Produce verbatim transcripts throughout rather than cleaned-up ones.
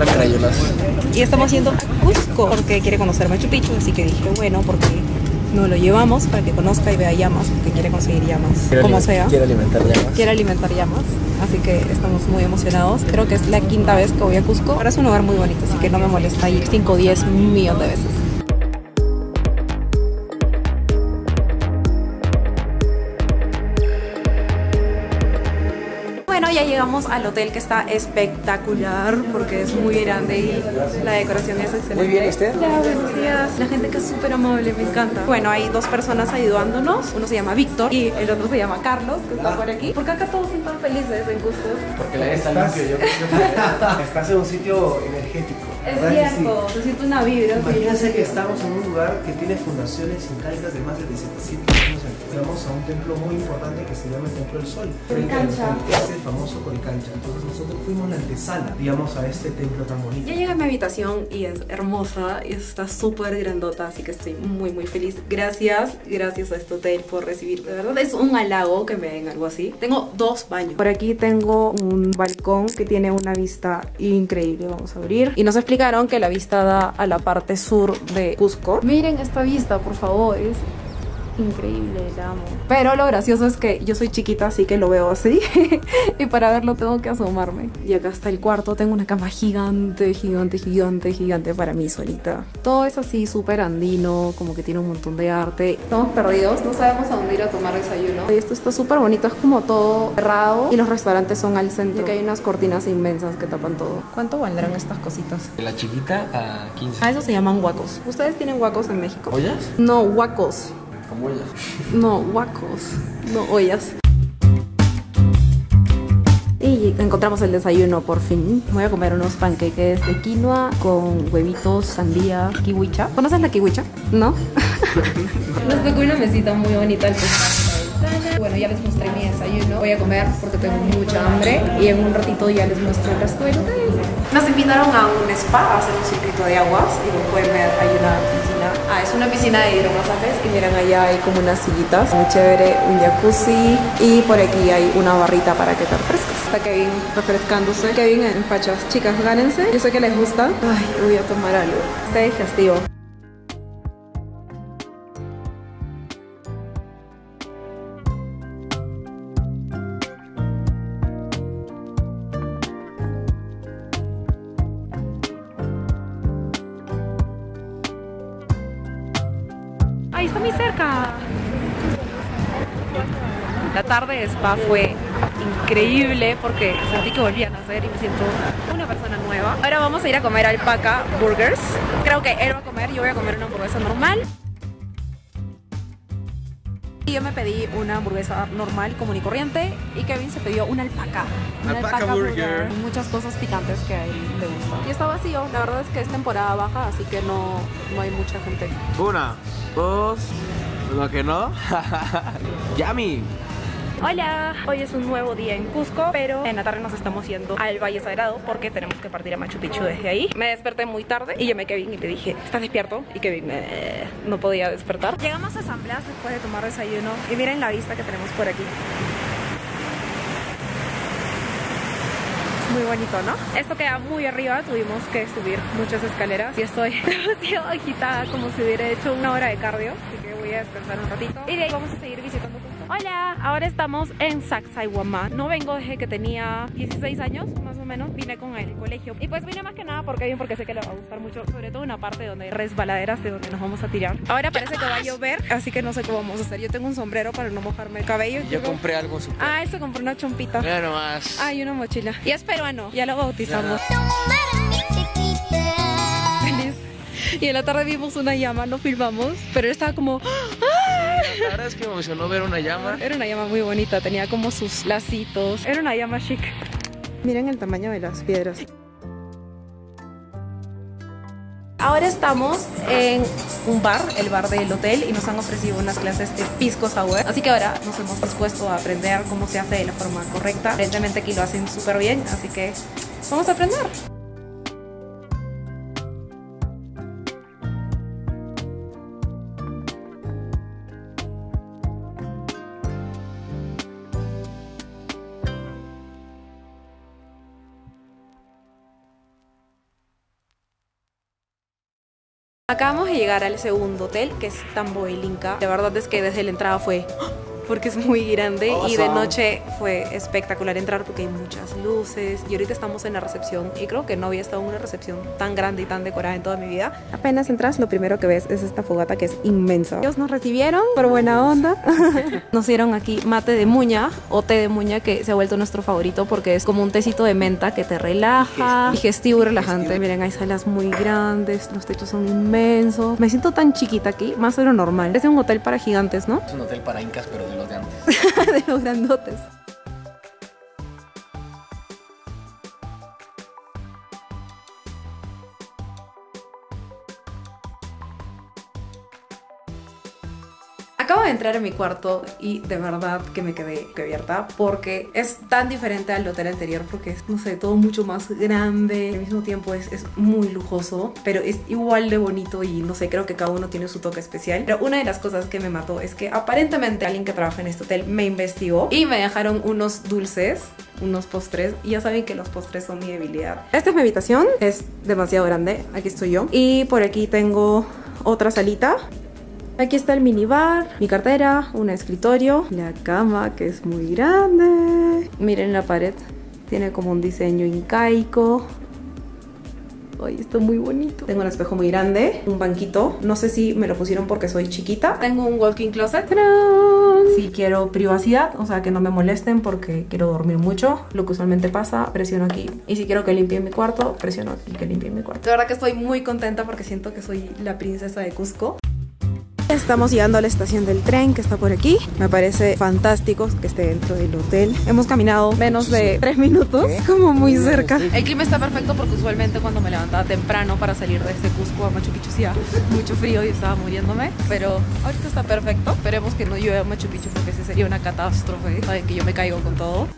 Crayolas. Y estamos yendo a Cusco porque quiere conocer Machu Picchu, así que dije, bueno, porque no lo llevamos para que conozca y vea llamas, porque quiere conseguir llamas, Quiere como sea. Quiere alimentar llamas. Quiere alimentar llamas, así que estamos muy emocionados. Creo que es la quinta vez que voy a Cusco. Ahora es un lugar muy bonito, así que no me molesta ir cinco, diez, un millón de veces. Bueno, ya llegamos al hotel, que está espectacular porque es muy grande y la decoración es excelente. Muy bien, ¿usted? Ya, buenos días. La gente que es súper amable, me encanta. Bueno, hay dos personas ayudándonos. Uno se llama Víctor y el otro se llama Carlos, que está por aquí. Porque acá todos están felices en Cusco. Porque la está limpio. Yo creo que estás en un sitio energético. Es cierto, se siente una vibra. Imagínense que estamos en un lugar que tiene fundaciones incaitas de más de setecientos años. Vamos a un templo muy importante que se llama el Templo del Sol. Coricancha. Es el famoso Coricancha. Entonces nosotros fuimos la antesala, digamos, a este templo tan bonito. Ya llegué a mi habitación y es hermosa y está súper grandota, así que estoy muy muy feliz. Gracias, gracias a este hotel por recibir. De verdad es un halago que me den algo así. Tengo dos baños. Por aquí tengo un balcón que tiene una vista increíble. Vamos a abrir. Y nos explicaron que la vista da a la parte sur de Cusco. Miren esta vista, por favor. Es increíble, la amo. Pero lo gracioso es que yo soy chiquita, así que lo veo así. Y para verlo tengo que asomarme. Y acá está el cuarto. Tengo una cama gigante, gigante, gigante, gigante para mí solita. Todo es así súper andino, como que tiene un montón de arte. Estamos perdidos, no sabemos a dónde ir a tomar desayuno. Y esto está súper bonito, es como todo cerrado. Y los restaurantes son al centro, que hay unas cortinas inmensas que tapan todo. ¿Cuánto valdrán estas cositas? De la chiquita a quince. Ah, esos se llaman huacos. ¿Ustedes tienen huacos en México? ¿Ollas? No, huacos. Como ollas. No, huacos, no ollas. Y encontramos el desayuno por fin. Voy a comer unos panqueques de quinoa con huevitos, sandía, kiwicha. ¿Conoces la kiwicha? ¿No? Nos tocó una mesita muy bonita al pescado. Bueno, ya les mostré mi desayuno. Voy a comer porque tengo mucha hambre y en un ratito ya les muestro el resto del hotel. Nos invitaron a un spa a hacer un circuito de aguas y como pueden ver hay una piscina. Ah, es una piscina de hidromasajes y miren allá hay como unas sillitas muy chévere, un jacuzzi y por aquí hay una barrita para que te refresques. Está Kevin refrescándose. Kevin en fachas. Chicas, gánense. Yo sé que les gusta. Ay, voy a tomar algo. Está digestivo. ¡Ay, está muy cerca! La tarde de spa fue increíble porque sentí que volví a nacer y me siento una persona nueva. Ahora vamos a ir a comer Alpaca Burgers. Creo que él va a comer, yo voy a comer una hamburguesa normal. Y yo me pedí una hamburguesa normal, común y corriente, y Kevin se pidió una alpaca. Una Alpaca alpaca burger. burger. Muchas cosas picantes que a él le gustan. Y está vacío, la verdad es que es temporada baja, así que no, no hay mucha gente. Una, dos, lo que no. Yummy. Hola, hoy es un nuevo día en Cusco, pero en la tarde nos estamos yendo al Valle Sagrado porque tenemos que partir a Machu Picchu desde ahí. Me desperté muy tarde y llamé a Kevin y le dije, ¿estás despierto? Y Kevin eh, no podía despertar. Llegamos a San Blas después de tomar desayuno y miren la vista que tenemos por aquí. Muy bonito, ¿no? Esto queda muy arriba, tuvimos que subir muchas escaleras y estoy demasiado agitada, como si hubiera hecho una hora de cardio, así que voy a descansar un ratito y de ahí vamos a seguir visitando Cusco. Hola, ahora estamos en Sacsayhuamán. No vengo desde que tenía dieciséis años, más o menos. Vine con el colegio y pues vine más que nada porque bien, porque sé que le va a gustar mucho, sobre todo una parte donde hay resbaladeras de donde nos vamos a tirar. Ahora parece que va a llover, así que no sé cómo vamos a hacer. Yo tengo un sombrero para no mojarme el cabello. Yo compré algo super. Ah, eso compré una chompita. Mira nomás. Ah, y una mochila. Y es peruano, ya lo bautizamos. Feliz. Y en la tarde vimos una llama, no filmamos, pero él estaba como... ¡ah! La verdad es que me emocionó ver una llama. Era una llama muy bonita, tenía como sus lacitos. Era una llama chic. Miren el tamaño de las piedras. Ahora estamos en un bar, el bar del hotel, y nos han ofrecido unas clases de pisco sour. Así que ahora nos hemos dispuesto a aprender cómo se hace de la forma correcta. Aparentemente aquí lo hacen súper bien, así que vamos a aprender. Acabamos de llegar al segundo hotel, que es Tambo el Inca. La verdad es que desde la entrada fue... porque es muy grande awesome. Y de noche fue espectacular entrar porque hay muchas luces y ahorita estamos en la recepción y creo que no había estado en una recepción tan grande y tan decorada en toda mi vida. Apenas entras, lo primero que ves es esta fogata que es inmensa. Ellos nos recibieron por buena onda. Nos dieron aquí mate de muña o té de muña, que se ha vuelto nuestro favorito porque es como un tecito de menta que te relaja, digestivo y relajante. Digestivo. Miren, hay salas muy grandes, los techos son inmensos. Me siento tan chiquita aquí, más de lo normal. Es un hotel para gigantes, ¿no? Es un hotel para incas, pero de los de antes. De los grandotes. Acabo de entrar en mi cuarto y de verdad que me quedé abierta porque es tan diferente al hotel anterior, porque es, no sé, todo mucho más grande, al mismo tiempo es, es muy lujoso, pero es igual de bonito y no sé, creo que cada uno tiene su toque especial. Pero una de las cosas que me mató es que aparentemente alguien que trabaja en este hotel me investigó y me dejaron unos dulces, unos postres, y ya saben que los postres son mi debilidad. Esta es mi habitación, es demasiado grande, aquí estoy yo, y por aquí tengo otra salita. Aquí está el minibar, mi cartera, un escritorio, la cama que es muy grande. Miren la pared, tiene como un diseño incaico. Ay, está muy bonito. Tengo un espejo muy grande, un banquito. No sé si me lo pusieron porque soy chiquita. Tengo un walk-in closet. ¡Tarán! Si quiero privacidad, o sea, que no me molesten porque quiero dormir mucho, lo que usualmente pasa, presiono aquí. Y si quiero que limpien mi cuarto, presiono aquí que limpien mi cuarto. De verdad que estoy muy contenta porque siento que soy la princesa de Cusco. Estamos llegando a la estación del tren que está por aquí. Me parece fantástico que esté dentro del hotel. Hemos caminado menos de tres minutos, como muy cerca. El clima está perfecto porque usualmente cuando me levantaba temprano para salir desde Cusco a Machu Picchu hacía mucho frío y estaba muriéndome. Pero ahorita está perfecto. Esperemos que no llueva a Machu Picchu porque ese sería una catástrofe. Saben que yo me caigo con todo.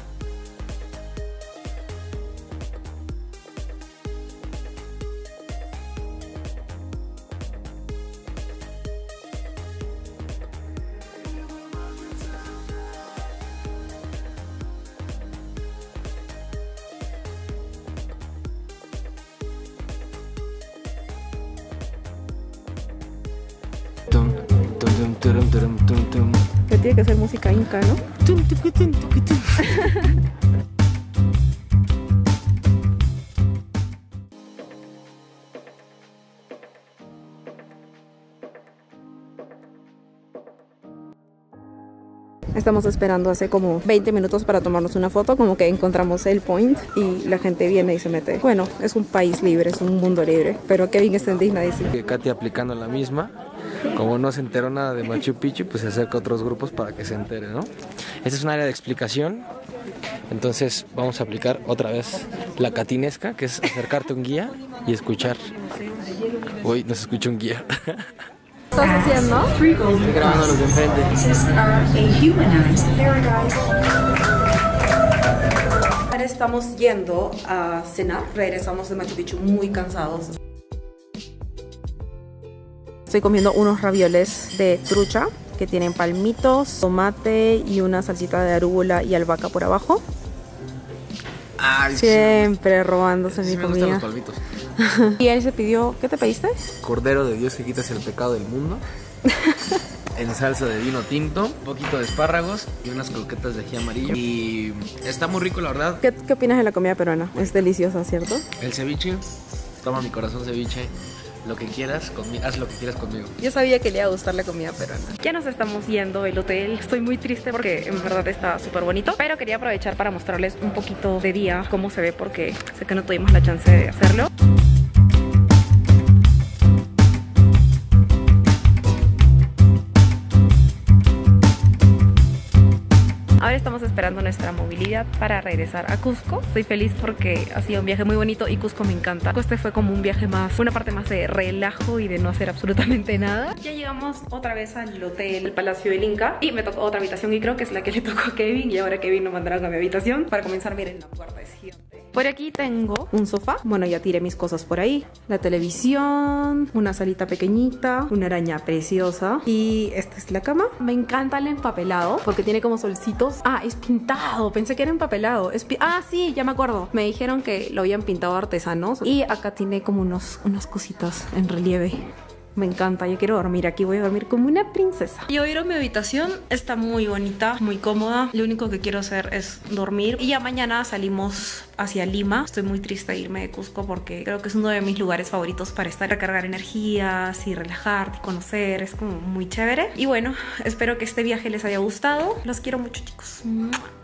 Que tiene que ser música inca, ¿no? Estamos esperando hace como veinte minutos para tomarnos una foto, como que encontramos el point y la gente viene y se mete. Bueno, es un país libre, es un mundo libre, pero Kevin está en Disney. Que Katy aplicando la misma, como no se enteró nada de Machu Picchu, pues se acerca a otros grupos para que se entere, ¿no? Esta es un área de explicación, entonces vamos a aplicar otra vez la catinesca, que es acercarte a un guía y escuchar. Uy, no se escucha un guía. ¿Qué estás haciendo? Estoy grabando a los de enfrente. Ahora estamos yendo a cenar. Regresamos de Machu Picchu muy cansados. Estoy comiendo unos ravioles de trucha que tienen palmitos, tomate y una salsita de arúgula y albahaca por abajo. Ay, siempre sí, robándose sí, mi me comida. Los palmitos. Y él se pidió, ¿qué te pediste? Cordero de Dios que quitas el pecado del mundo. En salsa de vino tinto, un poquito de espárragos y unas croquetas de ají amarillo. Y está muy rico, la verdad. ¿Qué, qué opinas de la comida peruana? Es deliciosa, ¿cierto? El ceviche, toma mi corazón ceviche. Lo que quieras, conmigo, haz lo que quieras conmigo. Yo sabía que le iba a gustar la comida peruana. Ya nos estamos yendo del hotel. Estoy muy triste porque en verdad está súper bonito, pero quería aprovechar para mostrarles un poquito de día cómo se ve porque sé que no tuvimos la chance de hacerlo. Ahora estamos esperando nuestra movilidad para regresar a Cusco. Estoy feliz porque ha sido un viaje muy bonito y Cusco me encanta. Este fue como un viaje más, una parte más de relajo y de no hacer absolutamente nada. Ya llegamos otra vez al hotel Palacio del Inca y me tocó otra habitación y creo que es la que le tocó a Kevin, y ahora Kevin nos mandará a mi habitación. Para comenzar, miren, la puerta es gigante. Por aquí tengo un sofá. Bueno, ya tiré mis cosas por ahí. La televisión, una salita pequeñita, una araña preciosa y esta es la cama. Me encanta el empapelado porque tiene como solcito fotos. Ah, es pintado. Pensé que era empapelado. Es pi- ah, sí, ya me acuerdo. Me dijeron que lo habían pintado artesanos. Y acá tiene como unos, unas cositas en relieve. Me encanta, yo quiero dormir aquí, voy a dormir como una princesa. Yo voy a ir a mi habitación, está muy bonita, muy cómoda. Lo único que quiero hacer es dormir. Y ya mañana salimos hacia Lima. Estoy muy triste de irme de Cusco porque creo que es uno de mis lugares favoritos para estar, recargar energías y relajarte y conocer. Es como muy chévere. Y bueno, espero que este viaje les haya gustado. Los quiero mucho, chicos.